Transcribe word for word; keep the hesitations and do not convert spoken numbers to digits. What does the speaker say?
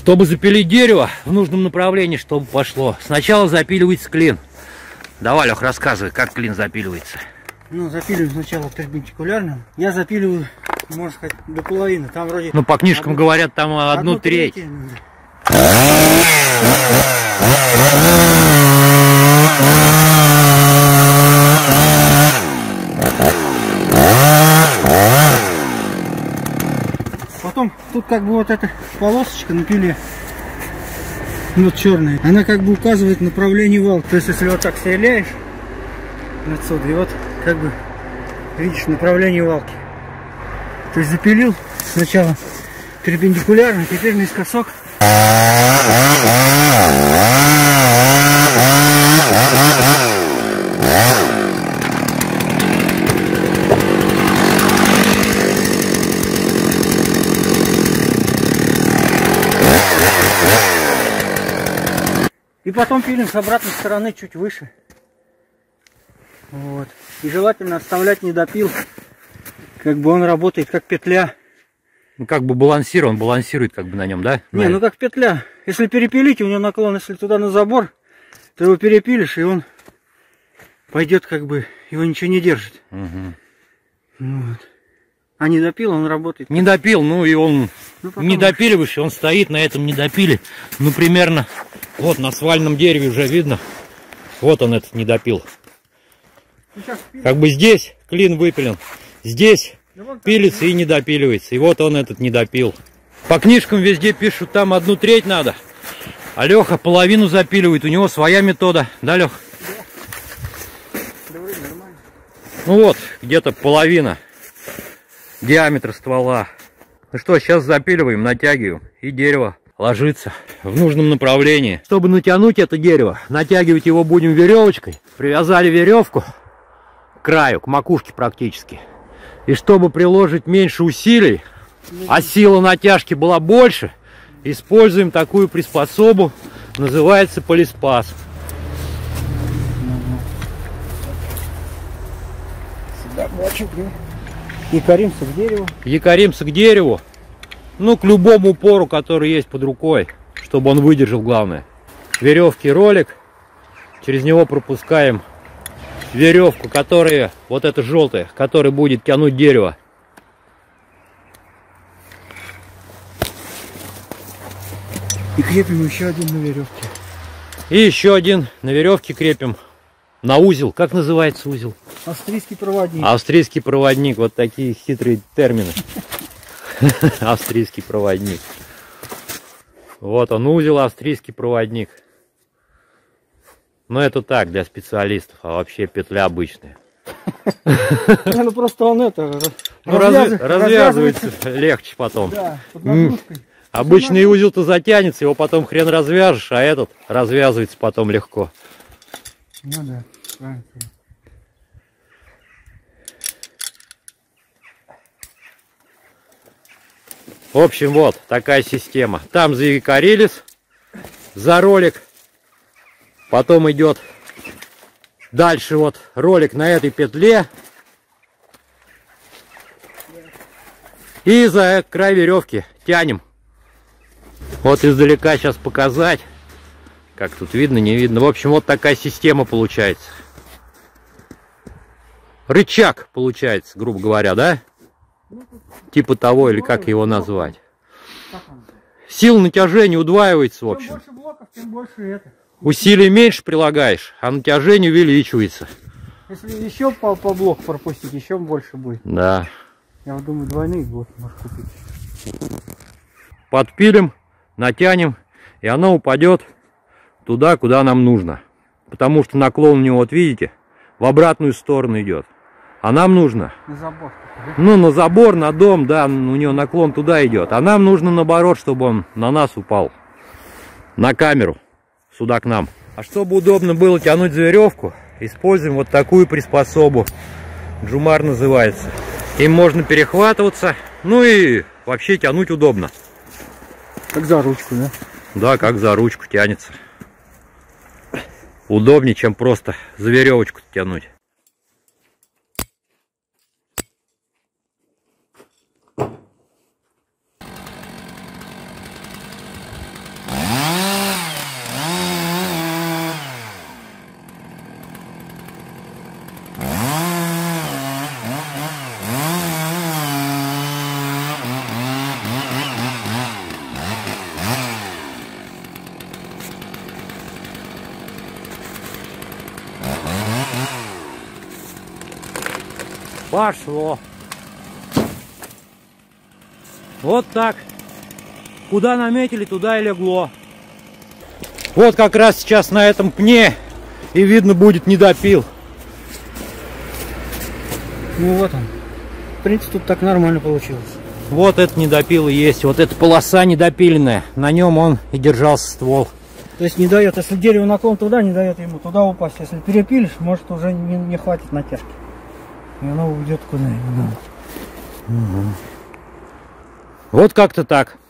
Чтобы запилить дерево в нужном направлении, чтобы пошло, сначала запиливается клин. Давай, Лех, рассказывай, как клин запиливается. Ну, запиливаю сначала перпендикулярно. Я запиливаю, можно сказать, до половины. Там вроде... Ну, по книжкам одну, говорят, там одну, одну треть. треть. Потом тут как бы вот эта полосочка на пиле, вот черная, она как бы указывает направление валки. То есть если вот так стреляешь отсюда, и вот как бы видишь направление валки. То есть запилил сначала перпендикулярно, теперь наискосок. И потом пилим с обратной стороны чуть выше. Вот. И желательно оставлять недопил. Как бы он работает как петля. Ну как бы балансирует, он балансирует как бы на нем, да? Не, ну как петля. Если перепилить, у него наклон, если туда на забор, то его перепилишь, и он пойдет как бы, его ничего не держит. Угу. Вот. А недопил, он работает. Недопил, ну и он, ну, потом... не допиливаешь, он стоит на этом недопиле. Ну примерно, вот на свальном дереве уже видно. Вот он этот недопил. Как бы здесь клин выпилен, здесь да пилится и недопиливается. И вот он этот недопил. По книжкам везде пишут, там одну треть надо. А Леха половину запиливает, у него своя метода. Да, Лех? Да. Ну вот, где-то половина диаметра ствола. Ну что, сейчас запиливаем, натягиваем, и дерево ложится в нужном направлении. Чтобы натянуть это дерево, натягивать его будем веревочкой. Привязали веревку к краю, к макушке практически. И чтобы приложить меньше усилий, а сила натяжки была больше, используем такую приспособу, называется полиспас. Сюда бачок, да? Якоримся к дереву. Якоримся к дереву. Ну, к любому упору, который есть под рукой, чтобы он выдержал, главное. Веревки, ролик. Через него пропускаем веревку, которая, вот эта желтая, которая будет тянуть дерево. И крепим еще один на веревке. И еще один на веревке крепим. На узел. Как называется узел? Австрийский проводник. Австрийский проводник. Вот такие хитрые термины. Австрийский проводник. Вот он, узел, австрийский проводник. Но это так, для специалистов. А вообще петля обычная. Ну просто он это... Развязывается легче потом. Обычный узел-то затянется, его потом хрен развяжешь, а этот развязывается потом легко. Ну да, правильно. В общем, вот такая система. Там заякорились за ролик. Потом идет дальше вот ролик на этой петле. И за край веревки тянем. Вот издалека сейчас показать. Как тут видно, не видно. В общем, вот такая система получается. Рычаг получается, грубо говоря, да? Типа того, или как его назвать. Сила натяжения удваивается, в общем. Чем больше блоков, тем больше это. Усилий меньше прилагаешь, а натяжение увеличивается. Если еще по, по блоку пропустить, еще больше будет. Да. Я вот думаю, двойные блоки можешь купить. Подпилим, натянем, и оно упадет туда, куда нам нужно. Потому что наклон у него, вот видите, в обратную сторону идет. А нам нужно... На забор. Да? Ну, на забор, на дом, да, у него наклон туда идет. А нам нужно наоборот, чтобы он на нас упал. На камеру. Сюда к нам. А чтобы удобно было тянуть за веревку, используем вот такую приспособу. Джумар называется. Им можно перехватываться, ну и вообще тянуть удобно. Как за ручку, да? Да, как за ручку тянется. Удобнее, чем просто за веревочку тянуть. Пошло. Вот так. Куда наметили, туда и легло. Вот как раз сейчас на этом пне и видно будет недопил. Ну вот он. В принципе, тут так нормально получилось. Вот это недопил и есть. Вот эта полоса недопиленная. На нем он и держался ствол. То есть не дает, если дерево наклон туда, не дает ему туда упасть. Если перепилишь, может уже не, не хватит натяжки. И оно уйдет куда-нибудь. Угу. Вот как-то так.